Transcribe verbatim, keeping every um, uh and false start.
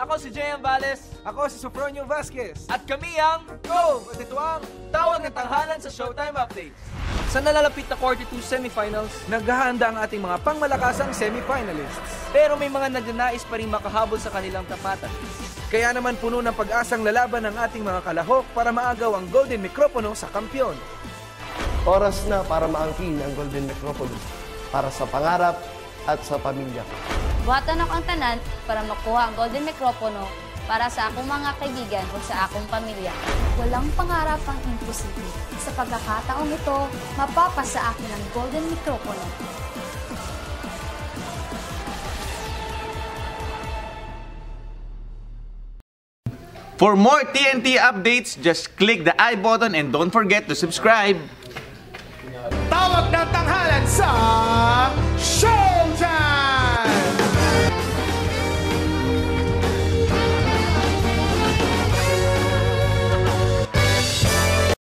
Ako si J M Valles. Ako si Sofronio Vasquez. At kami ang Go! At ito ang Tawag ng Tanghalan sa Showtime Updates. Sa nalalapit na quarter two semifinals, naghahanda ang ating mga pangmalakasang semifinalists. pero may mga nagnanais pa rin makahabol sa kanilang tapatan. Kaya naman puno ng pag-asang lalaban ng ating mga kalahok para maagaw ang Golden Micropono sa kampyon. Oras na para maangkin ang Golden Micropolis para sa pangarap at sa pamilya. Buhatan ako ang tanan para makuha ang Golden Micropono para sa akong mga kaibigan o sa akong pamilya. Walang pangarap ang imposible. Sa pagkakataong ito, mapapasa akin ang Golden Micropono. For more T N T updates, just click the I button and don't forget to subscribe. Tawag ng Tanghalan sa